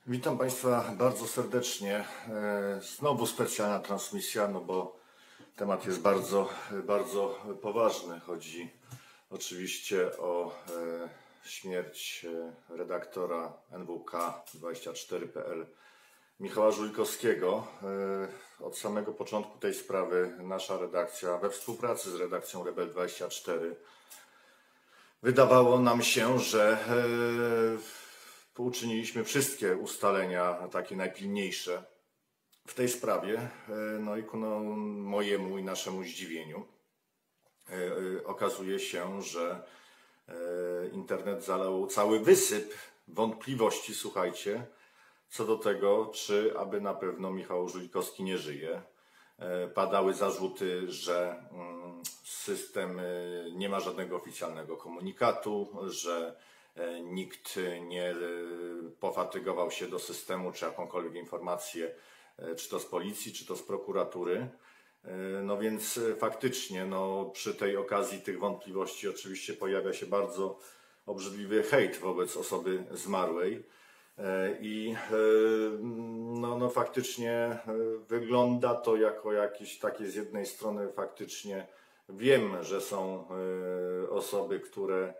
Witam Państwa bardzo serdecznie. Znowu specjalna transmisja, no bo temat jest bardzo poważny. Chodzi oczywiście o śmierć redaktora NWK24.pl Michała Żulikowskiego. Od samego początku tej sprawy nasza redakcja we współpracy z redakcją Rebel24 wydawało nam się, że uczyniliśmy wszystkie ustalenia takie najpilniejsze w tej sprawie. No i ku mojemu i naszemu zdziwieniu okazuje się, że internet zalał cały wysyp wątpliwości, słuchajcie, co do tego, czy aby na pewno Michał Żulikowski nie żyje. Padały zarzuty, że system nie ma żadnego oficjalnego komunikatu, że nikt nie pofatygował się do systemu, czy jakąkolwiek informację, czy to z policji, czy to z prokuratury. No więc faktycznie przy tej okazji tych wątpliwości oczywiście pojawia się bardzo obrzydliwy hejt wobec osoby zmarłej. I faktycznie wygląda to jako jakieś takie z jednej strony faktycznie wiem, że są osoby, które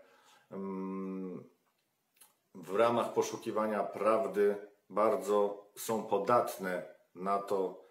w ramach poszukiwania prawdy bardzo są podatne na to,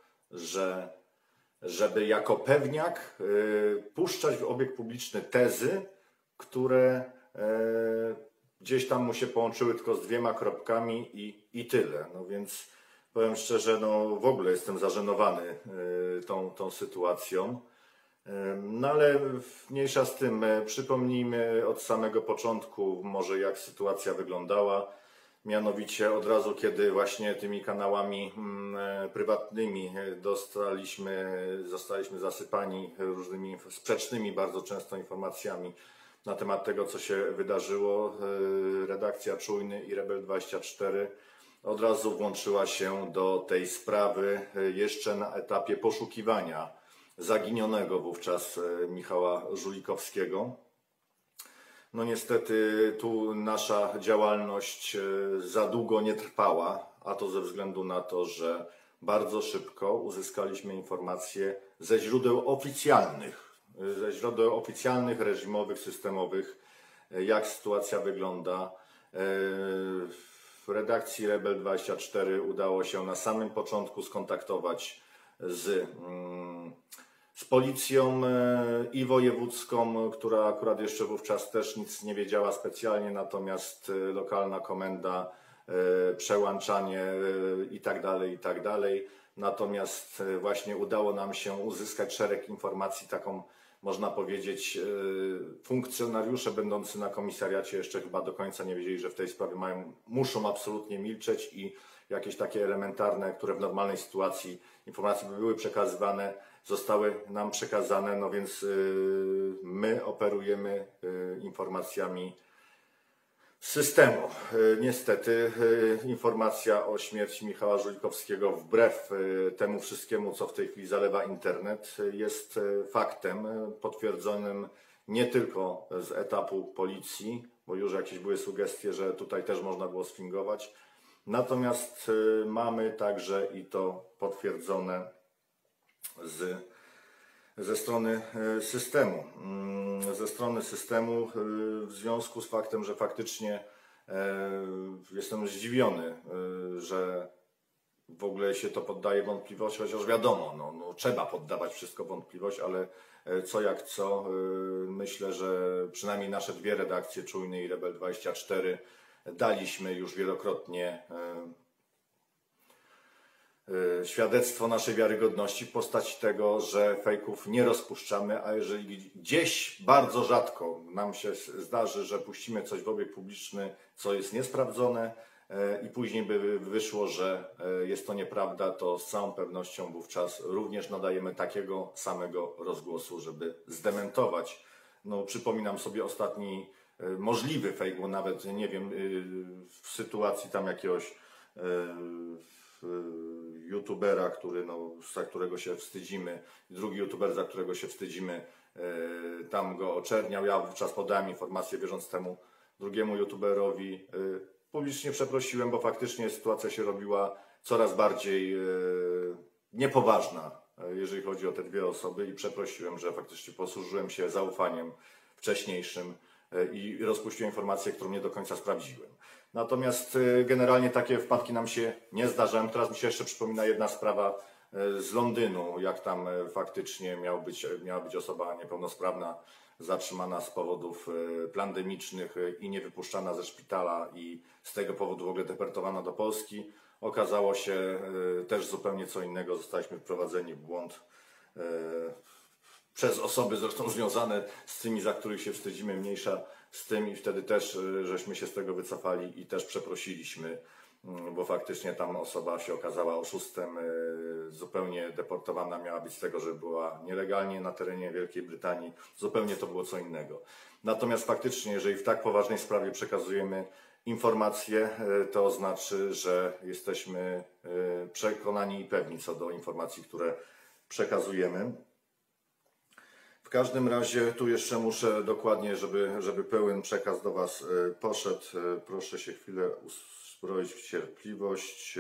żeby jako pewniak puszczać w obieg publiczny tezy, które gdzieś tam mu się połączyły tylko z dwiema kropkami i tyle. No więc powiem szczerze, w ogóle jestem zażenowany tą sytuacją. No ale mniejsza z tym, przypomnijmy od samego początku może jak sytuacja wyglądała. Mianowicie od razu, kiedy właśnie tymi kanałami prywatnymi zostaliśmy zasypani różnymi sprzecznymi bardzo często informacjami na temat tego, co się wydarzyło, redakcja Czujny i Rebel24 od razu włączyła się do tej sprawy jeszcze na etapie poszukiwania zaginionego wówczas Michała Żulikowskiego. No niestety tu nasza działalność za długo nie trwała, a to ze względu na to, że bardzo szybko uzyskaliśmy informacje ze źródeł oficjalnych, reżimowych, systemowych, jak sytuacja wygląda. W redakcji Rebel24 udało się na samym początku skontaktować z policją i wojewódzką, która akurat jeszcze wówczas też nic nie wiedziała specjalnie, natomiast lokalna komenda, przełączanie i tak dalej. Natomiast właśnie udało nam się uzyskać szereg informacji, taką można powiedzieć funkcjonariusze będący na komisariacie jeszcze chyba do końca nie wiedzieli, że w tej sprawie muszą absolutnie milczeć i jakieś takie elementarne, które w normalnej sytuacji informacje by były przekazywane, zostały nam przekazane, no więc my operujemy informacjami z systemu. Niestety informacja o śmierci Michała Żulikowskiego, wbrew temu wszystkiemu, co w tej chwili zalewa internet, jest faktem potwierdzonym nie tylko z etapu policji, bo już jakieś były sugestie, że tutaj też można było sfingować. Natomiast mamy także i to potwierdzone ze strony systemu. W związku z faktem, że faktycznie jestem zdziwiony, że w ogóle się to poddaje wątpliwości, chociaż wiadomo, trzeba poddawać wszystko wątpliwość, ale co jak co, myślę, że przynajmniej nasze dwie redakcje, Czujny i Rebel24, daliśmy już wielokrotnie świadectwo naszej wiarygodności w postaci tego, że fejków nie rozpuszczamy, a jeżeli gdzieś bardzo rzadko nam się zdarzy, że puścimy coś w obieg publiczny, co jest niesprawdzone i później by wyszło, że jest to nieprawda, to z całą pewnością wówczas również nadajemy takiego samego rozgłosu, żeby zdementować. Przypominam sobie ostatni możliwy fake, bo nawet nie wiem, w sytuacji tam jakiegoś youtubera, za którego się wstydzimy, drugi youtuber, za którego się wstydzimy, tam go oczerniał. Ja wówczas podałem informację, wierząc temu drugiemu youtuberowi, publicznie przeprosiłem, bo faktycznie sytuacja się robiła coraz bardziej niepoważna, jeżeli chodzi o te dwie osoby i przeprosiłem, że faktycznie posłużyłem się zaufaniem wcześniejszym i rozpuściłem informację, którą nie do końca sprawdziłem. Natomiast generalnie takie wpadki nam się nie zdarzają. Teraz mi się jeszcze przypomina jedna sprawa z Londynu, jak tam faktycznie miała być osoba niepełnosprawna zatrzymana z powodów pandemicznych i nie wypuszczana ze szpitala i z tego powodu w ogóle deportowana do Polski. Okazało się też zupełnie co innego. Zostaliśmy wprowadzeni w błąd przez osoby zresztą związane z tymi, za których się wstydzimy, mniejsza z tym i wtedy też żeśmy się z tego wycofali i też przeprosiliśmy, bo faktycznie tam osoba się okazała oszustem, zupełnie deportowana miała być z tego, że była nielegalnie na terenie Wielkiej Brytanii, zupełnie to było co innego. Natomiast faktycznie, jeżeli w tak poważnej sprawie przekazujemy informacje, to znaczy, że jesteśmy przekonani i pewni co do informacji, które przekazujemy. W każdym razie tu jeszcze muszę dokładnie, żeby pełen przekaz do Was poszedł. Proszę się chwilę uzbroić w cierpliwość.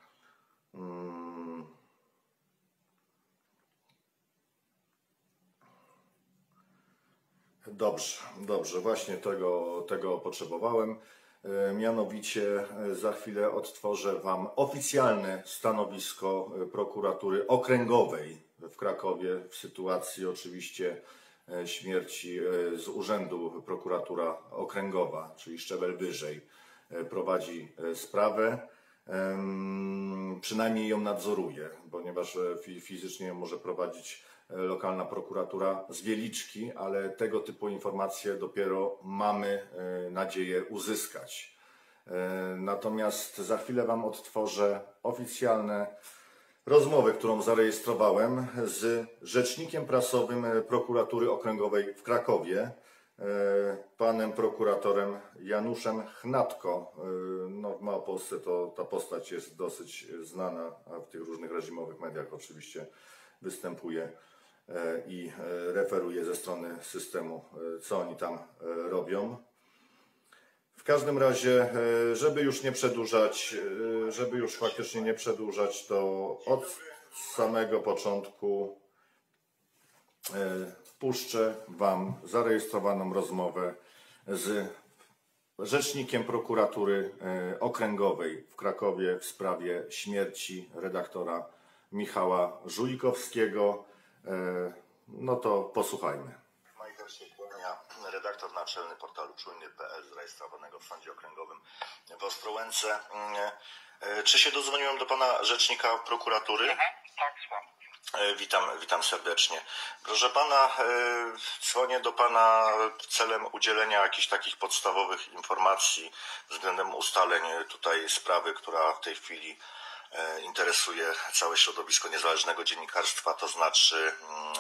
Dobrze, właśnie tego potrzebowałem. Mianowicie za chwilę odtworzę Wam oficjalne stanowisko prokuratury okręgowej w Krakowie w sytuacji oczywiście śmierci z urzędu prokuratura okręgowa, czyli szczebel wyżej, prowadzi sprawę. Przynajmniej ją nadzoruje, ponieważ fizycznie ją może prowadzić lokalna prokuratura z Wieliczki, ale tego typu informacje dopiero mamy nadzieję uzyskać. Natomiast za chwilę Wam odtworzę oficjalne rozmowę, którą zarejestrowałem z rzecznikiem prasowym prokuratury okręgowej w Krakowie, panem prokuratorem Januszem Chnatko. No, w Małopolsce ta postać jest dosyć znana, a w tych różnych reżimowych mediach oczywiście występuje i referuje ze strony systemu, co oni tam robią. W każdym razie, żeby już nie przedłużać, żeby już faktycznie nie przedłużać, to od samego początku puszczę Wam zarejestrowaną rozmowę z rzecznikiem prokuratury okręgowej w Krakowie w sprawie śmierci redaktora Michała Żulikowskiego. No to posłuchajmy. Majsterskiej kłania, redaktor naczelny portalu czujny.pl zarejestrowanego w Sądzie Okręgowym w Ostrołęce. Czy się dodzwoniłem do pana rzecznika prokuratury? Tak, słucham. Witam serdecznie. Proszę pana, dzwonię do pana celem udzielenia jakichś takich podstawowych informacji względem ustaleń tutaj sprawy, która w tej chwili interesuje całe środowisko niezależnego dziennikarstwa, to znaczy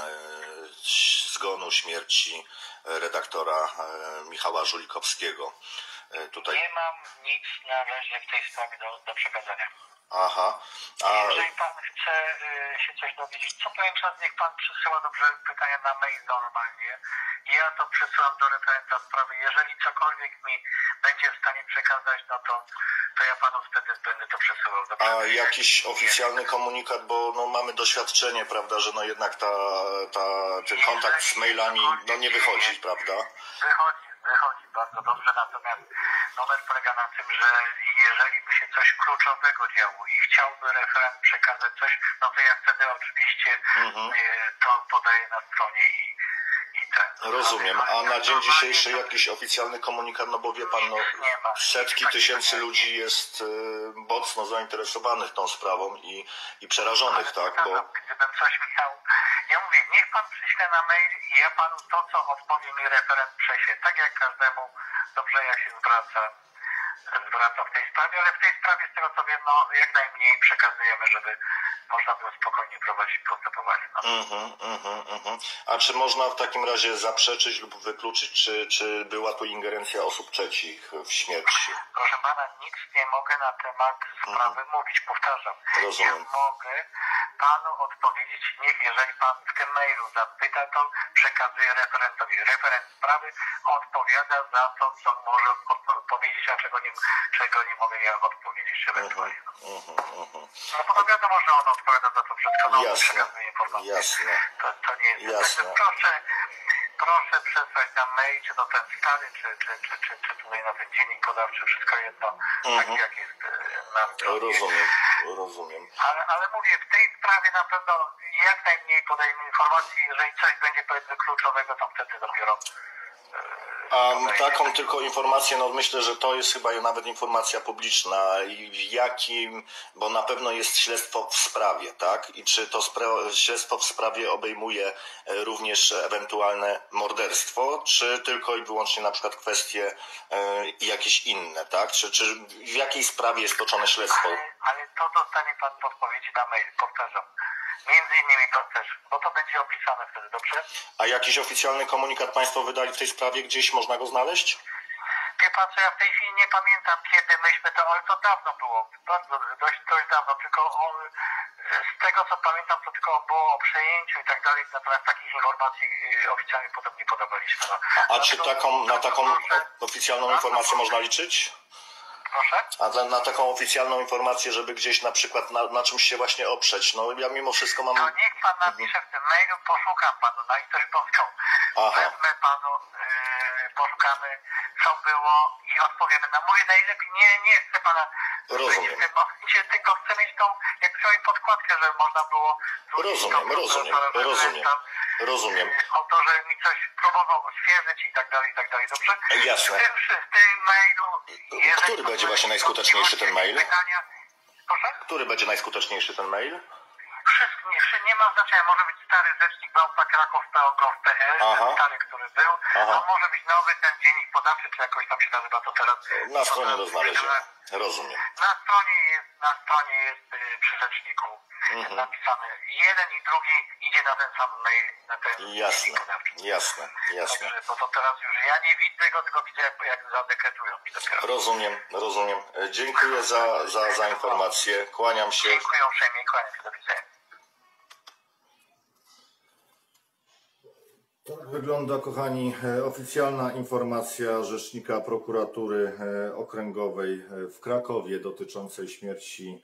zgonu, śmierci redaktora Michała Żulikowskiego. Tutaj nie mam nic na razie w tej sprawie do przekazania. Aha. Jeżeli pan chce się coś dowiedzieć, co pewien czas niech pan przesyła dobrze pytania na mail normalnie. Ja to przesyłam do referenta sprawy. Jeżeli cokolwiek mi będzie w stanie przekazać, no to ja panu wtedy będę to przesyłał. Dobrze? A jakiś oficjalny komunikat, bo no, mamy doświadczenie, prawda, że no jednak ten kontakt z mailami no, nie wychodzi, prawda? Wychodzi bardzo dobrze, natomiast numer polega na tym, że jeżeli by się coś kluczowego działo i chciałby referent przekazać coś, no to ja wtedy oczywiście to podaję na stronie i ten. Rozumiem, a na dzień dzisiejszy jakiś oficjalny komunikat, no bo wie pan, no, setki tysięcy ludzi jest mocno zainteresowanych tą sprawą i przerażonych, tak? Bo... Gdybym coś miał, ja mówię, niech pan przyśle na mail i ja panu to, co odpowie mi referent prześlę, tak jak każdemu, dobrze jak się zwraca w tej sprawie, ale w tej sprawie, z tego co wiem, no jak najmniej przekazujemy, żeby można było spokojnie prowadzić postępowanie. A czy można w takim razie zaprzeczyć lub wykluczyć, czy była tu ingerencja osób trzecich w śmierć? Proszę pana, nic nie mogę na temat sprawy mówić, powtarzam. Rozumiem. Ja mogę panu odpowiedzieć, jeżeli pan w tym mailu zapyta, to przekazuje referentowi. Referent sprawy odpowiada za to, co może powiedzieć odpowiedzieć, a czego nie mogę ja odpowiedzieć ewentualnie. No bo to wiadomo, że on odpowiada za to wszystko, no, przekazuje informacje. Jasne. To nie jest. Także proszę przesłać tam mail, czy to ten stary, czy tutaj na ten dziennik podawczy, wszystko jedno, taki jak jest na stronie. Rozumiem. Ale mówię, w tej sprawie na pewno jak najmniej podajemy informacji, jeżeli coś będzie powiedzmy kluczowego, to wtedy dopiero A taką tylko informację, no myślę, że to jest chyba nawet informacja publiczna i w jakim, bo na pewno jest śledztwo w sprawie, tak? I czy to śledztwo w sprawie obejmuje również ewentualne morderstwo, czy tylko i wyłącznie na przykład kwestie jakieś inne, tak? Czy w jakiej sprawie jest toczone śledztwo? Ale to dostanie pan podpowiedzi na mail, powtarzam. Między innymi to też, bo to będzie opisane wtedy, dobrze? A jakiś oficjalny komunikat państwo wydali w tej sprawie? Gdzieś można go znaleźć? Wie pan co, ja w tej chwili nie pamiętam kiedy myśmy to, ale to dawno było, dość dawno, tylko z tego co pamiętam to tylko było o przejęciu i tak dalej, natomiast takich informacji oficjalnie potem nie podawaliśmy. No. A czy na taką oficjalną informację można liczyć? Proszę? A na taką oficjalną informację, żeby gdzieś na przykład na czymś się właśnie oprzeć. No ja mimo wszystko mam... To niech pan napisze w tym mailu, poszukam panu na litość boską. Wezmę panu, poszukamy co było i odpowiemy. No mówię najlepiej, nie chcę pana... Rozumiem. W tym momencie, tylko chcę mieć tą, jak sobie podkładkę, żeby można było... Rozumiem. O to, że mi coś próbował stwierdzić i tak dalej, dobrze? Jasne. W tym mailu... Który będzie właśnie najskuteczniejszy ten mail? Pytania, proszę? Który będzie najskuteczniejszy ten mail? Nie ma znaczenia, może być stary rzecznik Kraków.gov.pl, ten stary, który był, a może być nowy ten dziennik podawczy, czy jakoś tam się nazywa to teraz. Na stronie do znalezienia. Rozumiem. Na stronie jest przy rzeczniku napisane jeden i drugi idzie na ten sam mail, na ten dziennik podawczy. Jasne. Także, bo to teraz już ja nie widzę go, tylko widzę jak zadekretują mi dopiero. Rozumiem. Dziękuję za informację. Kłaniam się. Dziękuję uprzejmie, kłaniam się, do widzenia. Tak wygląda, kochani, oficjalna informacja Rzecznika Prokuratury Okręgowej w Krakowie dotyczącej śmierci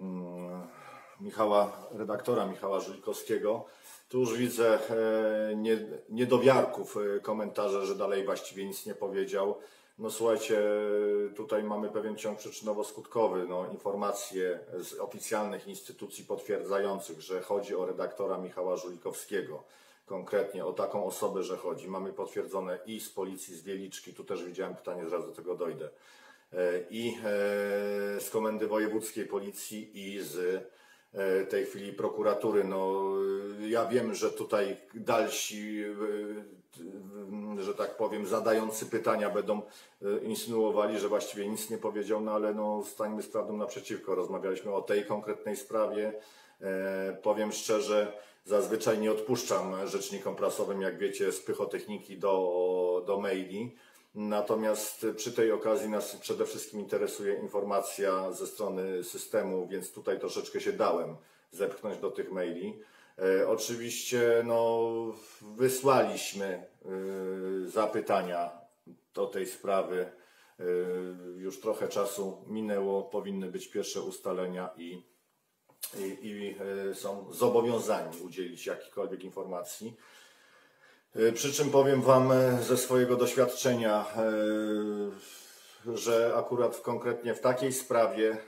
redaktora Michała Żulikowskiego. Tu już widzę niedowiarków komentarze, że dalej właściwie nic nie powiedział. No słuchajcie, tutaj mamy pewien ciąg przyczynowo-skutkowy, informacje z oficjalnych instytucji potwierdzających, że chodzi o redaktora Michała Żulikowskiego. Konkretnie o taką osobę, że chodzi. Mamy potwierdzone i z policji, z Wieliczki, tu też widziałem pytanie, zaraz do tego dojdę, i z Komendy Wojewódzkiej Policji i z tej chwili prokuratury. No, ja wiem, że tutaj dalsi, że tak powiem, zadający pytania będą insynuowali, że właściwie nic nie powiedział, no ale stańmy z prawdą naprzeciwko. Rozmawialiśmy o tej konkretnej sprawie. Powiem szczerze, zazwyczaj nie odpuszczam rzecznikom prasowym, jak wiecie, z pychotechniki do maili. Natomiast przy tej okazji nas przede wszystkim interesuje informacja ze strony systemu, więc tutaj troszeczkę się dałem zepchnąć do tych maili. Oczywiście wysłaliśmy zapytania do tej sprawy. Już trochę czasu minęło, powinny być pierwsze ustalenia i są zobowiązani udzielić jakichkolwiek informacji. Przy czym powiem Wam ze swojego doświadczenia, że akurat konkretnie w takiej sprawie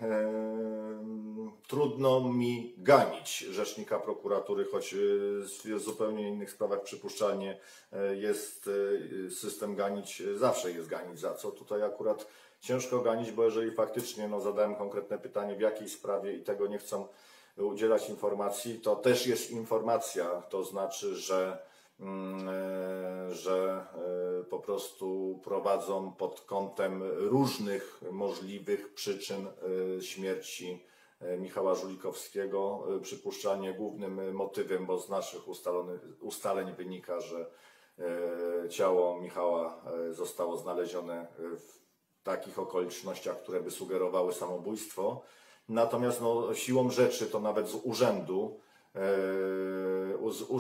trudno mi ganić rzecznika prokuratury, choć w zupełnie innych sprawach przypuszczalnie jest system ganić, zawsze jest ganić. Za co tutaj akurat ciężko ganić, bo jeżeli faktycznie zadałem konkretne pytanie, w jakiej sprawie i tego nie chcą udzielać informacji, to też jest informacja, to znaczy, że po prostu prowadzą pod kątem różnych możliwych przyczyn śmierci Michała Żulikowskiego. Przypuszczalnie głównym motywem, bo z naszych ustaleń wynika, że ciało Michała zostało znalezione w takich okolicznościach, które by sugerowały samobójstwo. Natomiast siłą rzeczy to nawet z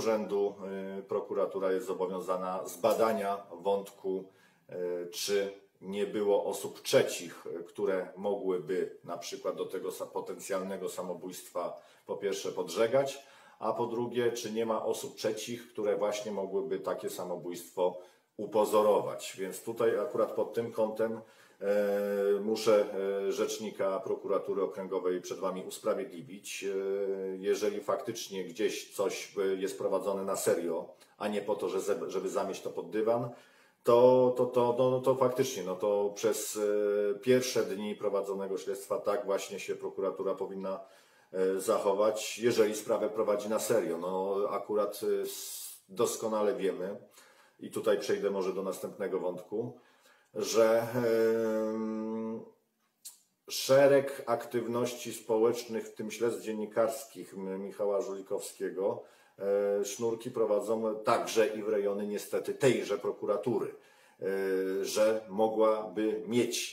urzędu prokuratura jest zobowiązana zbadania wątku, czy nie było osób trzecich, które mogłyby na przykład do tego potencjalnego samobójstwa po pierwsze podżegać, a po drugie, czy nie ma osób trzecich, które właśnie mogłyby takie samobójstwo upozorować. Więc tutaj akurat pod tym kątem muszę rzecznika prokuratury okręgowej przed Wami usprawiedliwić. Jeżeli faktycznie gdzieś coś jest prowadzone na serio, a nie po to, żeby zamieść to pod dywan, to faktycznie, no to przez pierwsze dni prowadzonego śledztwa tak właśnie się prokuratura powinna zachować, jeżeli sprawę prowadzi na serio. No akurat doskonale wiemy, i tutaj przejdę może do następnego wątku, że szereg aktywności społecznych, w tym śledztw dziennikarskich Michała Żulikowskiego, sznurki prowadzą także i w rejony niestety tejże prokuratury, że mogłaby mieć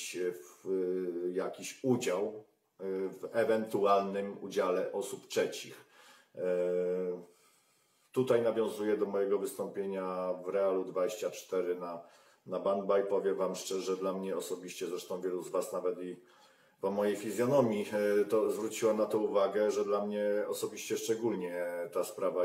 jakiś udział w ewentualnym udziale osób trzecich. Tutaj nawiązuję do mojego wystąpienia w Realu 24 na Bandbaj. Powiem Wam szczerze, dla mnie osobiście, zresztą wielu z Was nawet i po mojej fizjonomii to zwróciło na to uwagę, że dla mnie osobiście szczególnie ta sprawa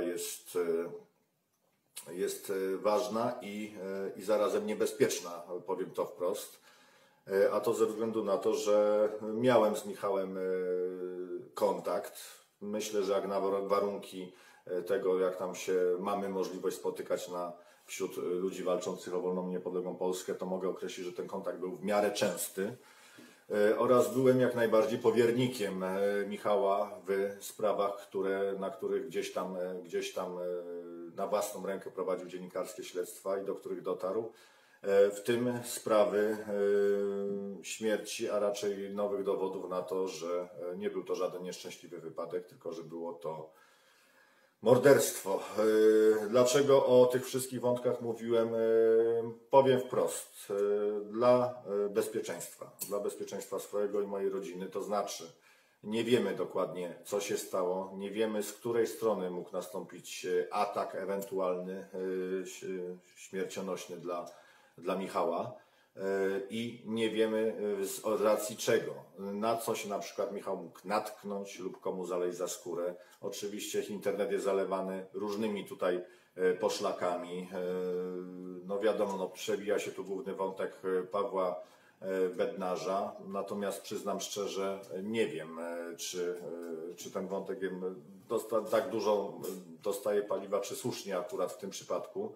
jest ważna i zarazem niebezpieczna, powiem to wprost. A to ze względu na to, że miałem z Michałem kontakt. Myślę, że jak na warunki tego, jak tam się mamy możliwość spotykać wśród ludzi walczących o wolną i niepodległą Polskę, to mogę określić, że ten kontakt był w miarę częsty. Oraz byłem jak najbardziej powiernikiem Michała w sprawach, na których gdzieś tam na własną rękę prowadził dziennikarskie śledztwa i do których dotarł. W tym sprawy śmierci, a raczej nowych dowodów na to, że nie był to żaden nieszczęśliwy wypadek, tylko że było to morderstwo. Dlaczego o tych wszystkich wątkach mówiłem? Powiem wprost. Dla bezpieczeństwa swojego i mojej rodziny, to znaczy nie wiemy dokładnie, co się stało, nie wiemy, z której strony mógł nastąpić atak ewentualny, śmiercionośny dla Michała i nie wiemy z racji czego, na co się na przykład Michał mógł natknąć lub komu zaleźć za skórę. Oczywiście internet jest zalewany różnymi tutaj poszlakami. No wiadomo, no przewija się tu główny wątek Pawła Bednarza, natomiast przyznam szczerze, nie wiem, czy ten wątek tak dużo dostaje paliwa, czy słusznie akurat w tym przypadku,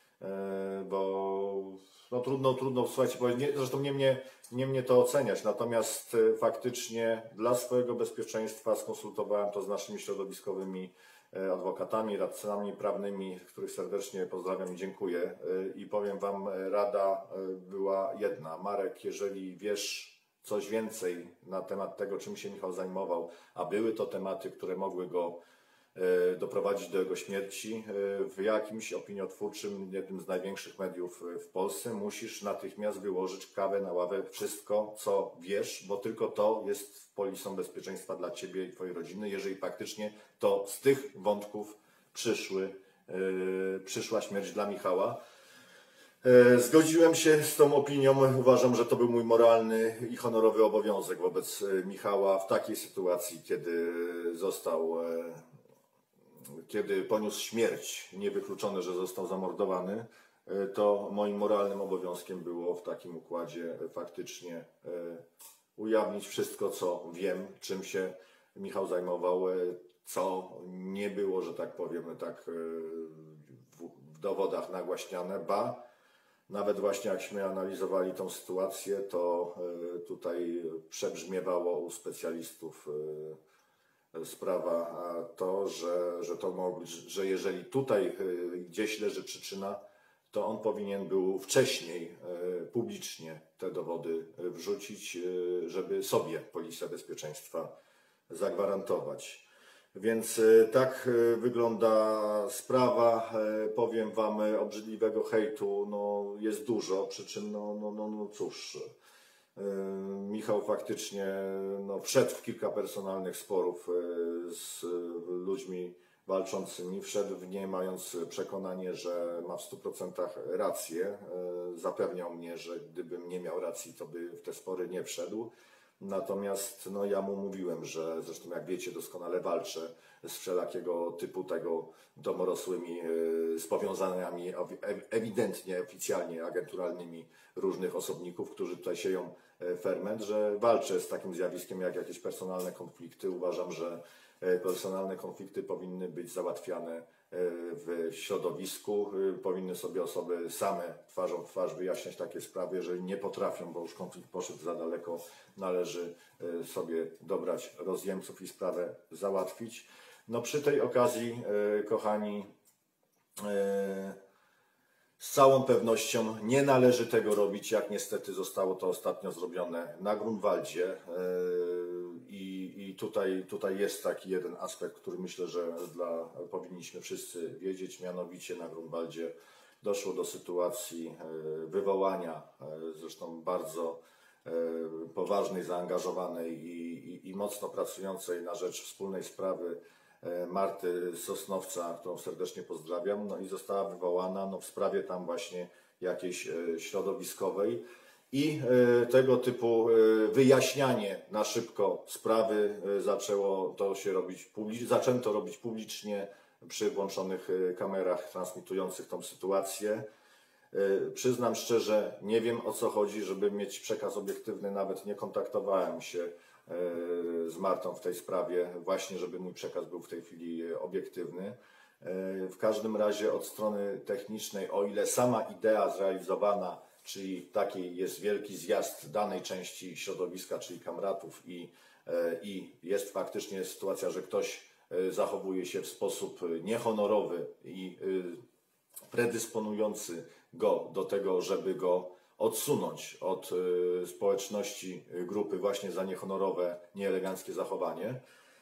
bo no trudno, słuchajcie, zresztą nie mnie to oceniać, natomiast faktycznie dla swojego bezpieczeństwa skonsultowałem to z naszymi środowiskowymi adwokatami, radcami prawnymi, których serdecznie pozdrawiam i dziękuję. I powiem Wam, rada była jedna. Marek, jeżeli wiesz coś więcej na temat tego, czym się Michał zajmował, a były to tematy, które mogły go doprowadzić do jego śmierci, w jakimś opiniotwórczym, jednym z największych mediów w Polsce, musisz natychmiast wyłożyć kawę na ławę wszystko, co wiesz, bo tylko to jest polisą bezpieczeństwa dla Ciebie i Twojej rodziny, jeżeli faktycznie to z tych wątków przyszła śmierć dla Michała. Zgodziłem się z tą opinią. Uważam, że to był mój moralny i honorowy obowiązek wobec Michała w takiej sytuacji, kiedy poniósł śmierć, niewykluczone, że został zamordowany, to moim moralnym obowiązkiem było w takim układzie faktycznie ujawnić wszystko, co wiem, czym się Michał zajmował, co nie było, że tak powiem, tak w dowodach nagłaśniane, ba, nawet właśnie jakśmy analizowali tą sytuację, to tutaj przebrzmiewało u specjalistów sprawa to, że jeżeli tutaj gdzieś leży przyczyna, to on powinien był wcześniej publicznie te dowody wrzucić, żeby sobie Policja Bezpieczeństwa zagwarantować. Więc tak wygląda sprawa. Powiem Wam, obrzydliwego hejtu jest dużo, przy czym cóż, Michał faktycznie wszedł w kilka personalnych sporów z ludźmi walczącymi, wszedł w nie mając przekonanie, że ma w 100% rację. Zapewniał mnie, że gdybym nie miał racji, to by w te spory nie wszedł. Natomiast no, ja mu mówiłem, że zresztą jak wiecie doskonale walczę z wszelakiego typu tego domorosłymi, z powiązaniami ewidentnie, oficjalnie, agenturalnymi różnych osobników, którzy tutaj sieją ferment, że walczę z takim zjawiskiem jak jakieś personalne konflikty. Uważam, że personalne konflikty powinny być załatwiane w środowisku. Powinny sobie osoby same twarzą w twarz wyjaśniać takie sprawy. Jeżeli nie potrafią, bo już konflikt poszedł za daleko, należy sobie dobrać rozjemców i sprawę załatwić. No przy tej okazji, kochani, z całą pewnością nie należy tego robić, jak niestety zostało to ostatnio zrobione na Grunwaldzie. I tutaj jest taki jeden aspekt, który myślę, że powinniśmy wszyscy wiedzieć, mianowicie na Grunwaldzie doszło do sytuacji wywołania, zresztą bardzo poważnej, zaangażowanej i mocno pracującej na rzecz wspólnej sprawy Marty Sosnowca, którą serdecznie pozdrawiam, no i została wywołana w sprawie tam właśnie jakiejś środowiskowej i tego typu wyjaśnianie na szybko sprawy zaczęto robić publicznie przy włączonych kamerach transmitujących tą sytuację. Przyznam szczerze, nie wiem o co chodzi, żeby mieć przekaz obiektywny, nawet nie kontaktowałem się z Martą w tej sprawie, właśnie żeby mój przekaz był w tej chwili obiektywny. W każdym razie od strony technicznej, o ile sama idea zrealizowana, czyli taki jest wielki zjazd danej części środowiska, czyli kamratów i jest faktycznie sytuacja, że ktoś zachowuje się w sposób niehonorowy i predysponujący go do tego, żeby go odsunąć od społeczności grupy właśnie za niehonorowe, nieeleganckie zachowanie,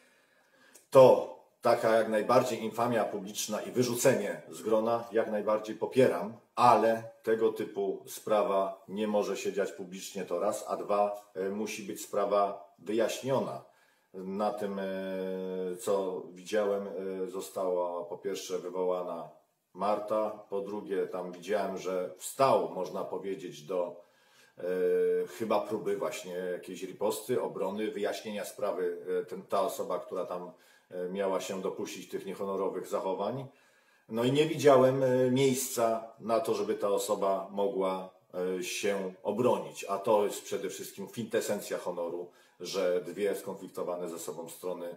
to taka jak najbardziej infamia publiczna i wyrzucenie z grona jak najbardziej popieram, ale tego typu sprawa nie może się dziać publicznie, to raz, a dwa, musi być sprawa wyjaśniona. Na tym, co widziałem, została po pierwsze wywołana Marta, po drugie tam widziałem, że wstał, można powiedzieć, do chyba próby właśnie jakiejś riposty, obrony, wyjaśnienia sprawy ta osoba, która tam miała się dopuścić tych niehonorowych zachowań. No i nie widziałem miejsca na to, żeby ta osoba mogła się obronić, a to jest przede wszystkim kwintesencja honoru, że dwie skonfliktowane ze sobą strony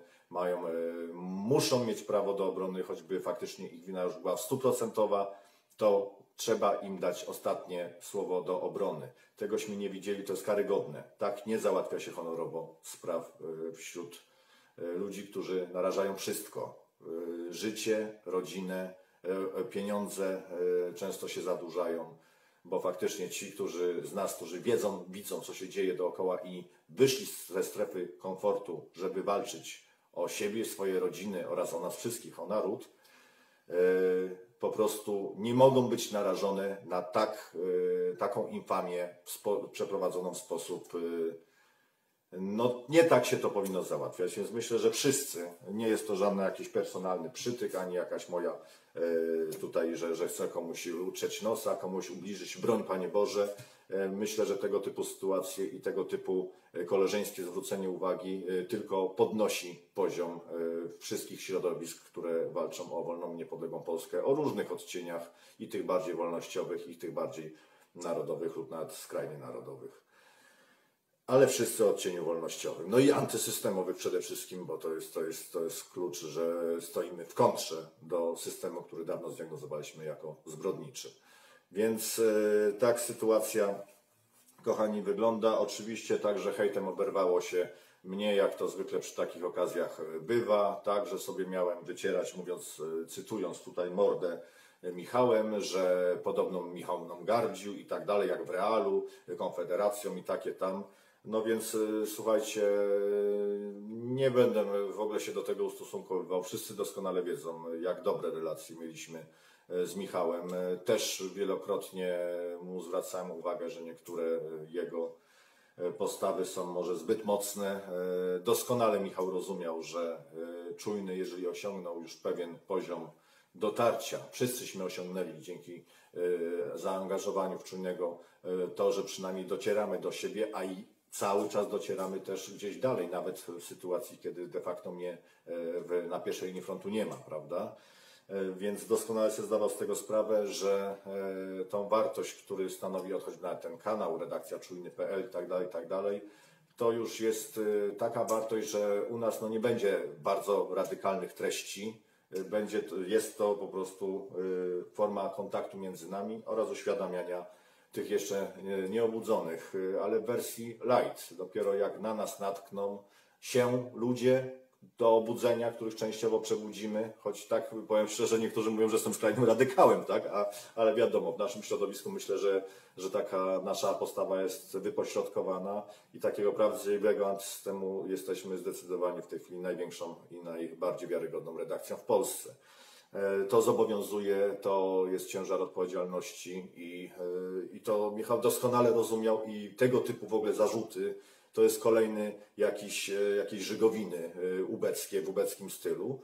muszą mieć prawo do obrony, choćby faktycznie ich wina już była 100%, to trzeba im dać ostatnie słowo do obrony. Tegośmy nie widzieli, to jest karygodne. Tak nie załatwia się honorowo spraw wśród ludzi, którzy narażają wszystko. Życie, rodzinę, pieniądze często się zadłużają, bo faktycznie ci, którzy widzą, co się dzieje dookoła i wyszli ze strefy komfortu, żeby walczyć o siebie, swoje rodziny oraz o nas wszystkich, o naród, po prostu nie mogą być narażone na taką infamię przeprowadzoną w sposób... No nie tak się to powinno załatwiać, więc myślę, że wszyscy, nie jest to żaden jakiś personalny przytyk, ani jakaś moja tutaj, że chcę komuś utrzeć nosa, komuś ubliżyć, broń Panie Boże. Myślę, że tego typu sytuacje i tego typu koleżeńskie zwrócenie uwagi tylko podnosi poziom wszystkich środowisk, które walczą o wolną, niepodległą Polskę, o różnych odcieniach, i tych bardziej wolnościowych, i tych bardziej narodowych lub nawet skrajnie narodowych. Ale wszyscy o odcieniu wolnościowym. No i antysystemowych przede wszystkim, bo to jest klucz, że stoimy w kontrze do systemu, który dawno zdiagnozowaliśmy jako zbrodniczy. Więc tak sytuacja, kochani, wygląda. Oczywiście także hejtem oberwało się mnie, jak to zwykle przy takich okazjach bywa, tak, że sobie miałem wycierać, cytując tutaj mordę Michałem, że podobno Michał mną gardził i tak dalej, jak w Realu, Konfederacją i takie tam. No więc słuchajcie, nie będę w ogóle się do tego ustosunkowywał. Wszyscy doskonale wiedzą, jak dobre relacje mieliśmy z Michałem. Też wielokrotnie mu zwracałem uwagę, że niektóre jego postawy są może zbyt mocne. Doskonale Michał rozumiał, że Czujny, jeżeli osiągnął już pewien poziom dotarcia, wszyscyśmy osiągnęli dzięki zaangażowaniu w Czujnego to, że przynajmniej docieramy do siebie, a i cały czas docieramy też gdzieś dalej, nawet w sytuacji, kiedy de facto mnie na pierwszej linii frontu nie ma, prawda? Więc doskonale sobie zdawał z tego sprawę, że tą wartość, który stanowi choćby na ten kanał, redakcja czujny.pl i tak dalej, to już jest taka wartość, że u nas nie będzie bardzo radykalnych treści, jest to po prostu forma kontaktu między nami oraz uświadamiania tych jeszcze nieobudzonych, ale w wersji light. Dopiero jak na nas natkną się ludzie do obudzenia, których częściowo przebudzimy, choć tak powiem szczerze, niektórzy mówią, że jestem skrajnym radykałem, tak? Ale wiadomo, w naszym środowisku myślę, że taka nasza postawa jest wypośrodkowana i takiego prawdziwego antysystemu jesteśmy zdecydowanie w tej chwili największą i najbardziej wiarygodną redakcją w Polsce. To zobowiązuje, to jest ciężar odpowiedzialności i to Michał doskonale rozumiał i tego typu w ogóle zarzuty to jest kolejny jakieś żygowiny ubeckie w ubeckim stylu.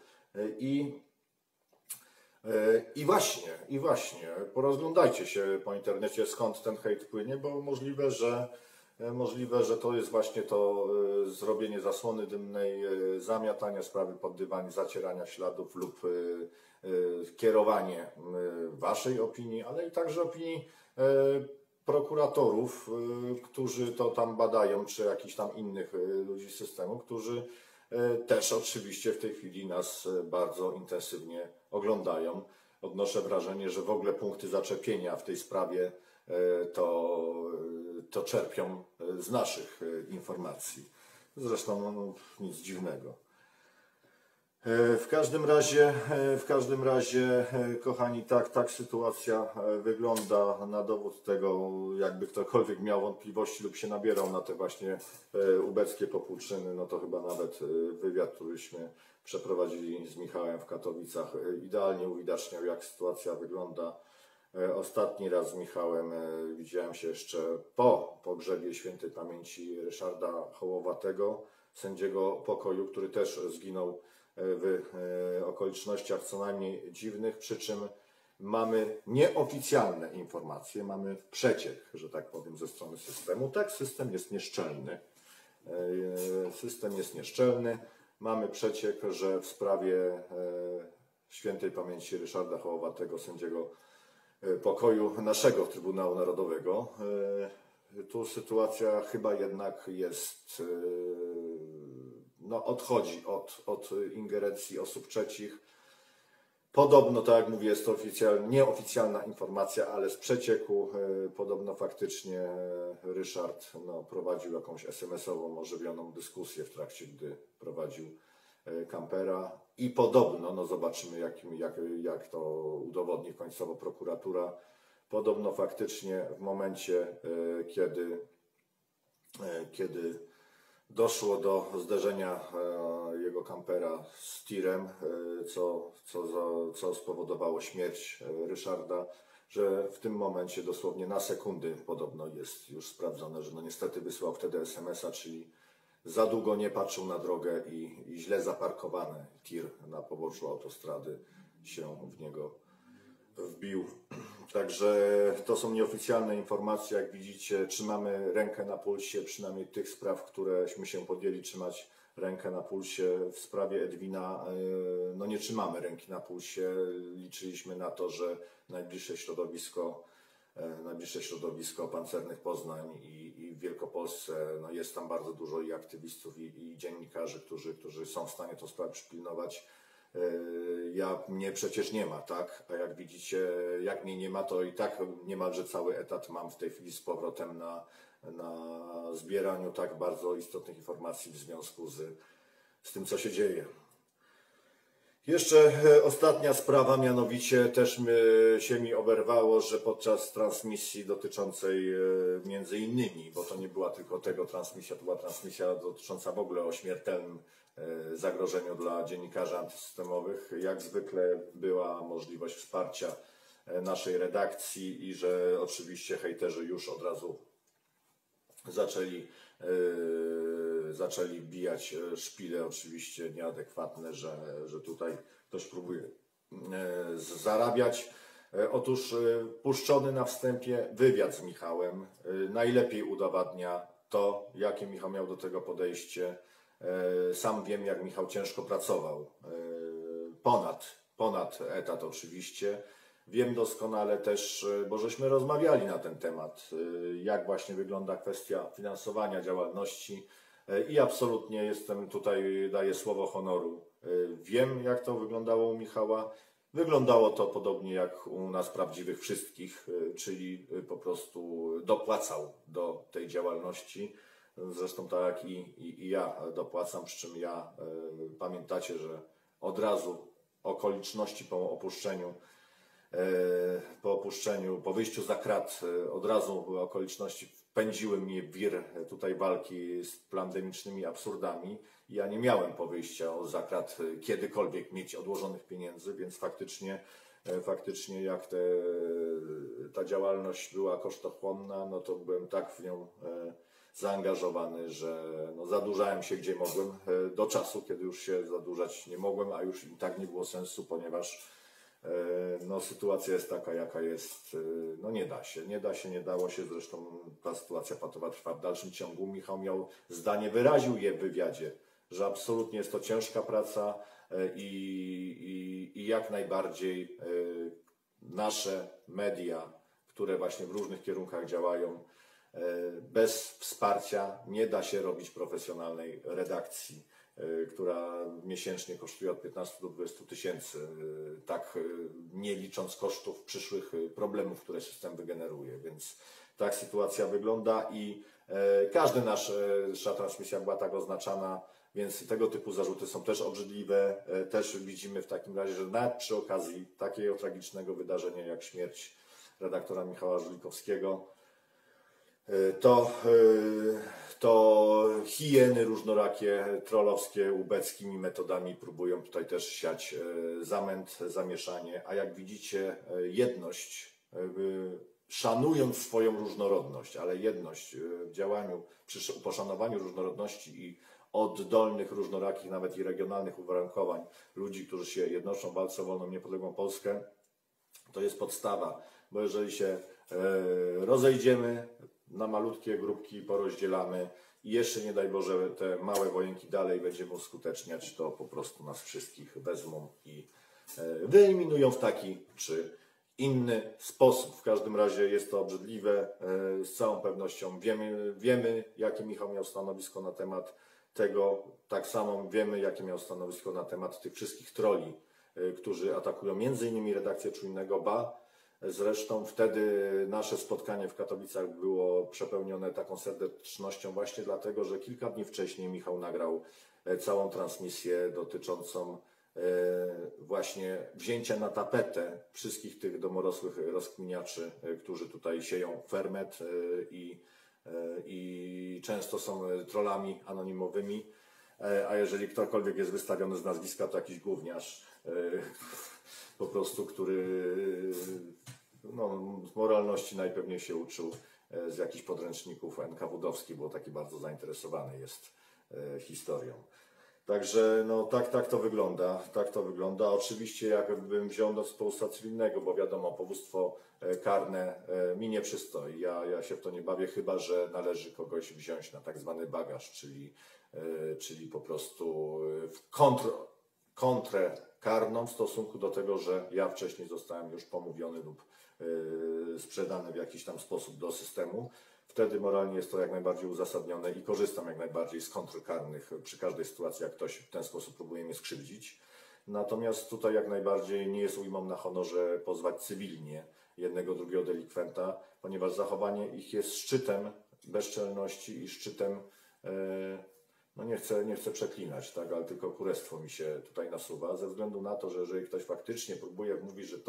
I właśnie, porozglądajcie się po internecie, skąd ten hejt płynie, bo możliwe, że to jest właśnie to zrobienie zasłony dymnej, zamiatania sprawy pod dywan, zacierania śladów lub kierowanie waszej opinii, ale i także opinii prokuratorów, którzy to tam badają, czy jakichś tam innych ludzi z systemu, którzy też oczywiście w tej chwili nas bardzo intensywnie oglądają. Odnoszę wrażenie, że w ogóle punkty zaczepienia w tej sprawie to czerpią z naszych informacji. Zresztą nic dziwnego. W każdym razie, kochani, tak sytuacja wygląda. Na dowód tego, jakby ktokolwiek miał wątpliwości lub się nabierał na te właśnie ubeckie popłuczyny, no to chyba nawet wywiad, któryśmy przeprowadzili z Michałem w Katowicach, idealnie uwidaczniał, jak sytuacja wygląda. Ostatni raz z Michałem widziałem się jeszcze po pogrzebie świętej pamięci Ryszarda Hołowatego, sędziego pokoju, który też zginął w okolicznościach co najmniej dziwnych, przy czym mamy nieoficjalne informacje, mamy przeciek, że tak powiem, ze strony systemu. Tak, system jest nieszczelny. Mamy przeciek, że w sprawie świętej pamięci Ryszarda Hołowatego, sędziego pokoju naszego Trybunału Narodowego, tu sytuacja chyba jednak jest, odchodzi od ingerencji osób trzecich. Podobno, tak jak mówię, jest to nieoficjalna informacja, ale z przecieku podobno faktycznie Ryszard prowadził jakąś SMS-ową ożywioną dyskusję w trakcie, gdy prowadził kampera i podobno, zobaczymy jak to udowodni końcowo prokuratura, podobno faktycznie w momencie, kiedy doszło do zderzenia jego kampera z tirem, co spowodowało śmierć Ryszarda, że w tym momencie dosłownie na sekundy podobno jest już sprawdzone, że niestety wysłał wtedy SMS-a, czyli za długo nie patrzył na drogę i źle zaparkowany tir na poboczu autostrady się w niego wbił. Także to są nieoficjalne informacje, jak widzicie, trzymamy rękę na pulsie, przynajmniej tych spraw, któreśmy się podjęli trzymać rękę na pulsie. W sprawie Edwina nie trzymamy ręki na pulsie, liczyliśmy na to, że najbliższe środowisko pancernych Poznań i w Wielkopolsce, jest tam bardzo dużo i aktywistów i dziennikarzy, którzy są w stanie tę sprawę przypilnować. Mnie przecież nie ma, tak? A jak widzicie, jak mnie nie ma, to i tak niemalże cały etat mam w tej chwili z powrotem na zbieraniu tak bardzo istotnych informacji w związku z tym, co się dzieje. Jeszcze ostatnia sprawa, mianowicie też się mi oberwało, że podczas transmisji dotyczącej między innymi, bo to nie była tylko tego transmisja, to była transmisja dotycząca w ogóle o śmiertelnym zagrożeniu dla dziennikarzy antysystemowych. Jak zwykle była możliwość wsparcia naszej redakcji i że oczywiście hejterzy już od razu zaczęli bijać szpile, oczywiście nieadekwatne, że tutaj ktoś próbuje zarabiać. Otóż puszczony na wstępie wywiad z Michałem najlepiej udowadnia to, jakie Michał miał do tego podejście. Sam wiem, jak Michał ciężko pracował. Ponad etat oczywiście. Wiem doskonale też, bo żeśmy rozmawiali na ten temat, jak właśnie wygląda kwestia finansowania działalności i absolutnie jestem tutaj, daję słowo honoru. Wiem, jak to wyglądało u Michała. Wyglądało to podobnie jak u nas prawdziwych wszystkich, czyli po prostu dopłacał do tej działalności. Zresztą tak jak i ja dopłacam, przy czym ja, pamiętacie, że od razu okoliczności po wyjściu za krat, od razu okoliczności wpędziły mnie w wir tutaj walki z pandemicznymi absurdami. Ja nie miałem po wyjściu za krat kiedykolwiek mieć odłożonych pieniędzy, więc faktycznie jak ta działalność była kosztochłonna, no to byłem tak w nią zaangażowany, że no, zadłużałem się gdzie mogłem do czasu, kiedy już się zadłużać nie mogłem, a już i tak nie było sensu, ponieważ no, sytuacja jest taka, jaka jest. No nie dało się. Zresztą ta sytuacja patowa trwa w dalszym ciągu. Michał wyraził je w wywiadzie, że absolutnie jest to ciężka praca i jak najbardziej nasze media, które właśnie w różnych kierunkach działają, bez wsparcia nie da się robić profesjonalnej redakcji, która miesięcznie kosztuje od 15 do 20 tysięcy, tak nie licząc kosztów przyszłych problemów, które system wygeneruje. Więc tak sytuacja wygląda i nasza transmisja była tak oznaczana, więc tego typu zarzuty są też obrzydliwe. Też widzimy w takim razie, że nawet przy okazji takiego tragicznego wydarzenia jak śmierć redaktora Michała Żulikowskiego, to hieny różnorakie, trollowskie, ubeckimi metodami próbują tutaj też siać zamęt, zamieszanie, a jak widzicie jedność, szanując swoją różnorodność, ale jedność w działaniu, przy poszanowaniu różnorodności i oddolnych, różnorakich, nawet i regionalnych uwarunkowań ludzi, którzy się jednoczą w walce o wolną, niepodległą Polskę, to jest podstawa, bo jeżeli się rozejdziemy na malutkie grupki, porozdzielamy i jeszcze nie daj Boże te małe wojenki dalej będziemy uskuteczniać, to po prostu nas wszystkich wezmą i wyeliminują w taki czy inny sposób. W każdym razie jest to obrzydliwe, z całą pewnością wiemy jakie Michał miał stanowisko na temat tego, tak samo wiemy jakie miał stanowisko na temat tych wszystkich trolli, którzy atakują m.in. redakcję Czujnego, zresztą wtedy nasze spotkanie w Katowicach było przepełnione taką serdecznością właśnie dlatego, że kilka dni wcześniej Michał nagrał całą transmisję dotyczącą właśnie wzięcia na tapetę wszystkich tych domorosłych rozkminiaczy, którzy tutaj sieją ferment i często są trollami anonimowymi, a jeżeli ktokolwiek jest wystawiony z nazwiska, to jakiś gówniarz, po prostu, który no, z moralności najpewniej się uczył z jakichś podręczników NKWD-owskich, bo taki bardzo zainteresowany jest historią. Także no, tak to wygląda. Tak to wygląda. Oczywiście jakbym wziął do spółstwa cywilnego, bo wiadomo, powództwo karne mi nie przystoi. Ja się w to nie bawię, chyba że należy kogoś wziąć na tak zwany bagaż, czyli po prostu w kontrę karną w stosunku do tego, że ja wcześniej zostałem już pomówiony lub sprzedany w jakiś tam sposób do systemu. Wtedy moralnie jest to jak najbardziej uzasadnione i korzystam jak najbardziej z kontr karnych przy każdej sytuacji, jak ktoś w ten sposób próbuje mnie skrzywdzić. Natomiast tutaj jak najbardziej nie jest ujmą na honorze pozwać cywilnie jednego, drugiego delikwenta, ponieważ zachowanie ich jest szczytem bezczelności i szczytem, no nie chcę przeklinać, tak, ale tylko kurestwo mi się tutaj nasuwa, ze względu na to, że jeżeli ktoś faktycznie próbuje mówić, że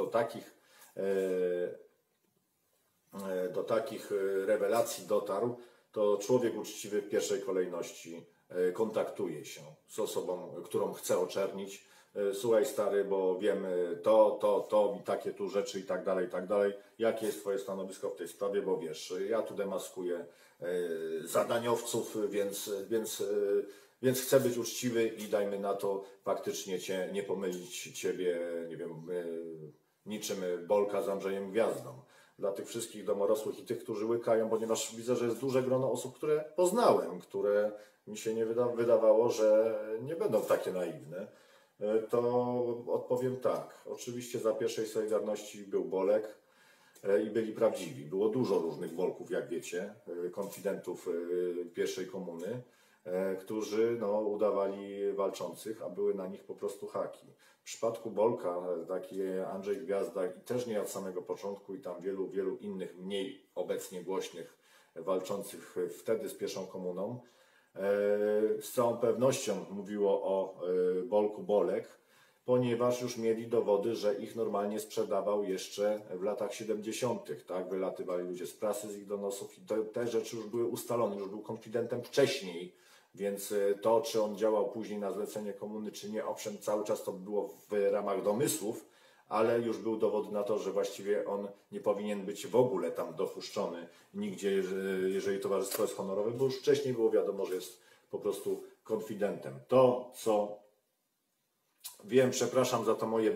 do takich rewelacji dotarł, to człowiek uczciwy w pierwszej kolejności kontaktuje się z osobą, którą chce oczernić, słuchaj stary, bo wiemy to i takie tu rzeczy i tak dalej, jakie jest twoje stanowisko w tej sprawie, bo wiesz, ja tu demaskuję zadaniowców, więc chcę być uczciwy i dajmy na to faktycznie cię nie pomylić, ciebie, nie wiem, niczym Bolka z Andrzejem Gwiazdą. Dla tych wszystkich domorosłych i tych, którzy łykają, ponieważ widzę, że jest duże grono osób, które poznałem, które mi się nie wydawało, że nie będą takie naiwne, to odpowiem tak. Oczywiście za pierwszej Solidarności był Bolek i byli prawdziwi. Było dużo różnych Bolków, jak wiecie, konfidentów pierwszej komuny, którzy no, udawali walczących, a były na nich po prostu haki. W przypadku Bolka, taki Andrzej Gwiazda i też nie od samego początku i tam wielu innych mniej obecnie głośnych walczących wtedy z pierwszą komuną, z całą pewnością mówiło o Bolku Bolek, ponieważ już mieli dowody, że ich normalnie sprzedawał jeszcze w latach 70., tak? Wylatywali ludzie z prasy, z ich donosów i te rzeczy już były ustalone, już był konfidentem wcześniej, więc to, czy on działał później na zlecenie komuny, czy nie, owszem, cały czas to było w ramach domysłów, ale już był dowód na to, że właściwie on nie powinien być w ogóle tam dopuszczony nigdzie, jeżeli towarzystwo jest honorowe, bo już wcześniej było wiadomo, że jest po prostu konfidentem. To, co wiem, przepraszam za to moje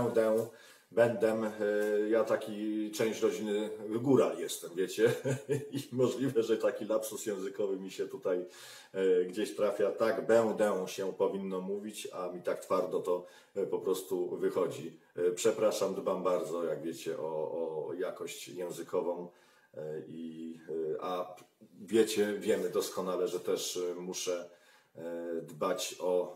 ja taki część rodziny góral jestem, wiecie, i możliwe, że taki lapsus językowy mi się tutaj gdzieś trafia. Tak, będę się powinno mówić, a mi tak twardo to po prostu wychodzi. Przepraszam, dbam bardzo, jak wiecie, o jakość językową, a wiemy doskonale, że też muszę dbać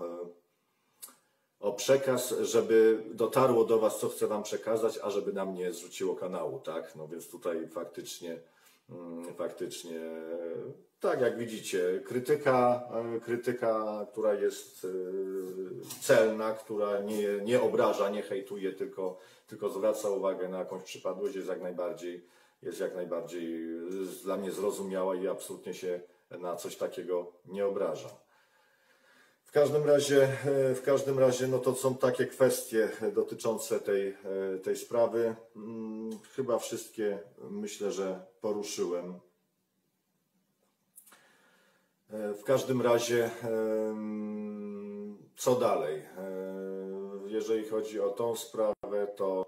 o przekaz, żeby dotarło do Was, co chcę Wam przekazać, a żeby nam nie zrzuciło kanału, tak? No więc tutaj faktycznie, tak jak widzicie, krytyka, która jest celna, która nie obraża, nie hejtuje, tylko zwraca uwagę na jakąś przypadłość, jest jak najbardziej dla mnie zrozumiała i absolutnie się na coś takiego nie obraża. W każdym razie, no to są takie kwestie dotyczące tej sprawy. Chyba wszystkie, myślę, że poruszyłem. W każdym razie, co dalej? Jeżeli chodzi o tą sprawę, to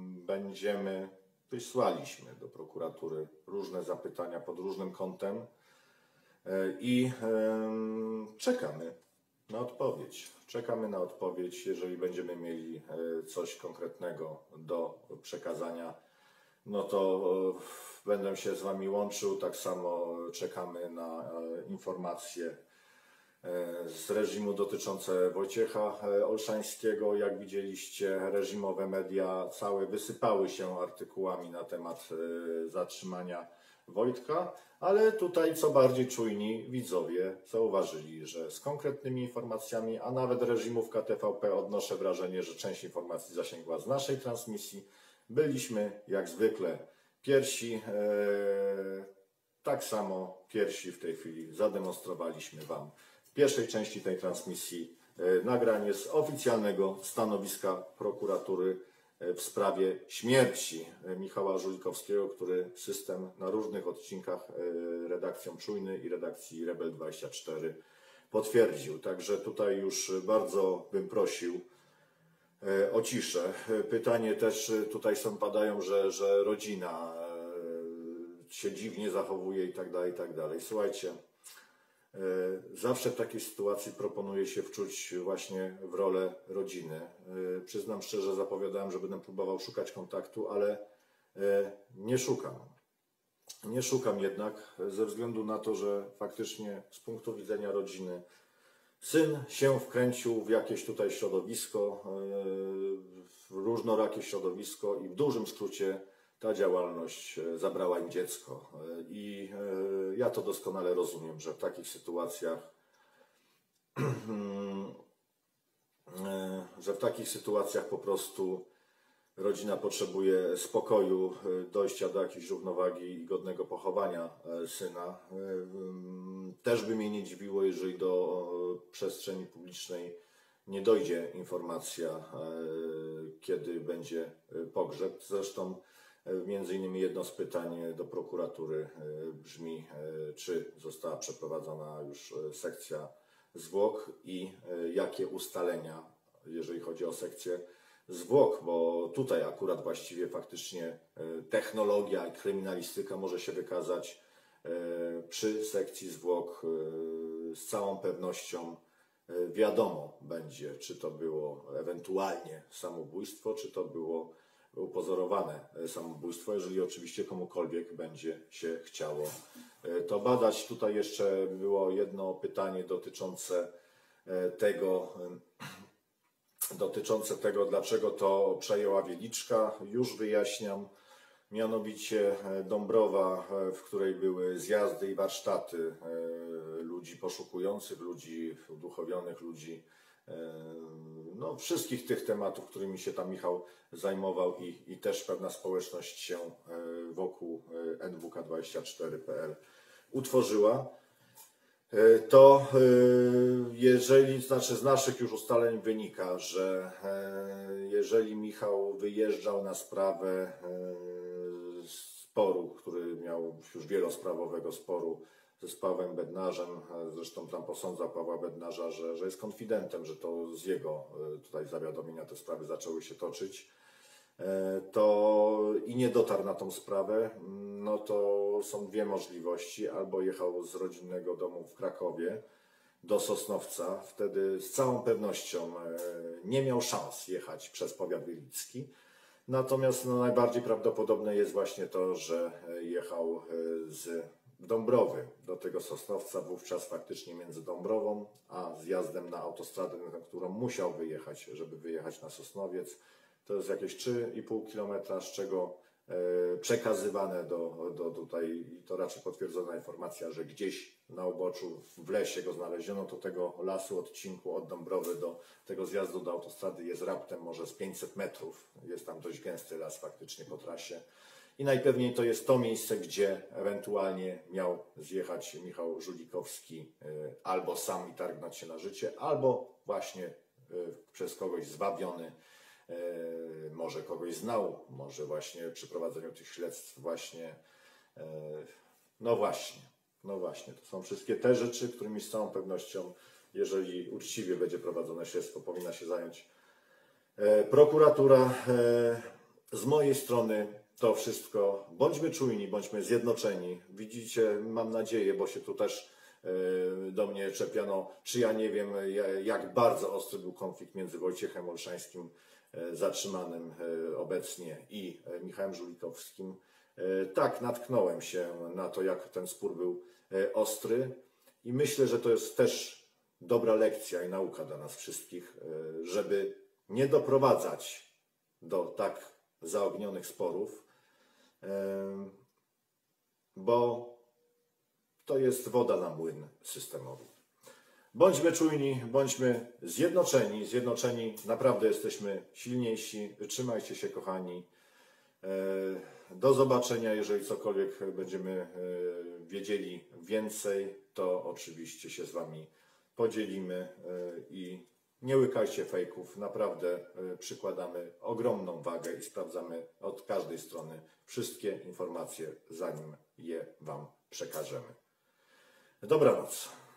wysłaliśmy do prokuratury różne zapytania pod różnym kątem i czekamy na odpowiedź. Czekamy na odpowiedź, jeżeli będziemy mieli coś konkretnego do przekazania, no to będę się z Wami łączył. Tak samo czekamy na informacje z reżimu dotyczące Wojciecha Olszańskiego. Jak widzieliście, reżimowe media całe wysypały się artykułami na temat zatrzymania Wojtka, ale tutaj co bardziej czujni widzowie zauważyli, że z konkretnymi informacjami, a nawet reżimówka TVP, odnoszę wrażenie, że część informacji zasięgła z naszej transmisji. Byliśmy jak zwykle pierwsi, tak samo pierwsi w tej chwili zademonstrowaliśmy Wam w pierwszej części tej transmisji nagranie z oficjalnego stanowiska prokuratury w sprawie śmierci Michała Żulikowskiego, który system na różnych odcinkach redakcją Czujny i redakcji Rebel24 potwierdził. Także tutaj już bardzo bym prosił o ciszę. Pytanie też tutaj padają, że rodzina się dziwnie zachowuje i tak dalej. Słuchajcie, zawsze w takiej sytuacji proponuję się wczuć właśnie w rolę rodziny. Przyznam szczerze, zapowiadałem, że będę próbował szukać kontaktu, ale nie szukam. Nie szukam jednak ze względu na to, że faktycznie z punktu widzenia rodziny syn się wkręcił w jakieś tutaj środowisko, w różnorakie środowisko i w dużym skrócie ta działalność zabrała im dziecko. I ja to doskonale rozumiem, że w takich sytuacjach po prostu rodzina potrzebuje spokoju, dojścia do jakiejś równowagi i godnego pochowania syna. Też by mnie nie dziwiło, jeżeli do przestrzeni publicznej nie dojdzie informacja, kiedy będzie pogrzeb. Zresztą między innymi jedno z pytań do prokuratury brzmi, czy została przeprowadzona już sekcja zwłok i jakie ustalenia, jeżeli chodzi o sekcję zwłok, bo tutaj akurat właściwie faktycznie technologia i kryminalistyka może się wykazać przy sekcji zwłok. Z całą pewnością wiadomo będzie, czy to było ewentualnie samobójstwo, czy to było upozorowane samobójstwo, jeżeli oczywiście komukolwiek będzie się chciało to badać. Tutaj jeszcze było jedno pytanie dotyczące tego, dlaczego to przejęła Wieliczka. Już wyjaśniam. Mianowicie Dąbrowa, w której były zjazdy i warsztaty ludzi poszukujących, ludzi uduchowionych, ludzi, no, wszystkich tych tematów, którymi się tam Michał zajmował i też pewna społeczność się wokół NWK24.pl utworzyła. To jeżeli, znaczy z naszych już ustaleń wynika, że jeżeli Michał wyjeżdżał na sprawę sporu, który miał już wielosprawowego sporu ze Pawłem Bednarzem, zresztą tam posądza Pawła Bednarza, że jest konfidentem, że to z jego tutaj zawiadomienia te sprawy zaczęły się toczyć, to i nie dotarł na tą sprawę, no to są dwie możliwości. Albo jechał z rodzinnego domu w Krakowie do Sosnowca, wtedy z całą pewnością nie miał szans jechać przez powiat wielicki. Natomiast no, najbardziej prawdopodobne jest właśnie to, że jechał z Dąbrowy do tego Sosnowca, wówczas faktycznie między Dąbrową a zjazdem na autostradę, na którą musiał wyjechać, żeby wyjechać na Sosnowiec. To jest jakieś 3,5 km, z czego przekazywane do tutaj, i to raczej potwierdzona informacja, że gdzieś na uboczu w lesie go znaleziono, to tego lasu, odcinku od Dąbrowy do tego zjazdu do autostrady jest raptem może z 500 metrów. Jest tam dość gęsty las faktycznie po trasie. I najpewniej to jest to miejsce, gdzie ewentualnie miał zjechać Michał Żulikowski albo sam i targnąć się na życie, albo właśnie przez kogoś zwabiony, może kogoś znał, może właśnie przy prowadzeniu tych śledztw właśnie, no właśnie, to są wszystkie te rzeczy, którymi z całą pewnością, jeżeli uczciwie będzie prowadzone śledztwo, powinna się zająć prokuratura. Z mojej strony to wszystko. Bądźmy czujni, bądźmy zjednoczeni. Widzicie, mam nadzieję, bo się tu też do mnie czepiano, czy ja nie wiem, jak bardzo ostry był konflikt między Wojciechem Olszańskim, zatrzymanym obecnie, i Michałem Żulikowskim. Tak, natknąłem się na to, jak ten spór był ostry, i myślę, że to jest też dobra lekcja i nauka dla nas wszystkich, żeby nie doprowadzać do tak zaognionych sporów, bo to jest woda na młyn systemowy. Bądźmy czujni, bądźmy zjednoczeni. Zjednoczeni naprawdę jesteśmy silniejsi. Trzymajcie się, kochani. Do zobaczenia. Jeżeli cokolwiek będziemy wiedzieli więcej, to oczywiście się z Wami podzielimy. I nie łykajcie fejków. Naprawdę przykładamy ogromną wagę i sprawdzamy od każdej strony wszystkie informacje, zanim je Wam przekażemy. Dobranoc.